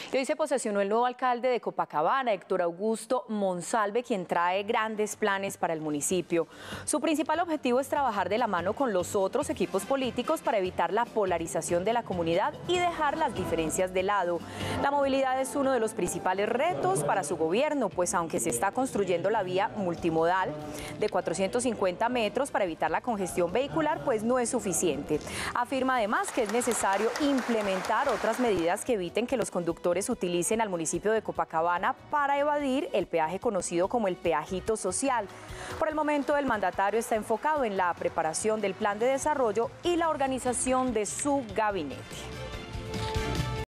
Y hoy se posesionó el nuevo alcalde de Copacabana, Héctor Augusto Monsalve, quien trae grandes planes para el municipio. Su principal objetivo es trabajar de la mano con los otros equipos políticos para evitar la polarización de la comunidad y dejar las diferencias de lado. La movilidad es uno de los principales retos para su gobierno, pues aunque se está construyendo la vía multimodal de 450 metros para evitar la congestión vehicular, pues no es suficiente. Afirma además que es necesario implementar otras medidas que eviten que los conductores utilicen al municipio de Copacabana para evadir el peaje conocido como el peajito social. Por el momento, el mandatario está enfocado en la preparación del plan de desarrollo y la organización de su gabinete.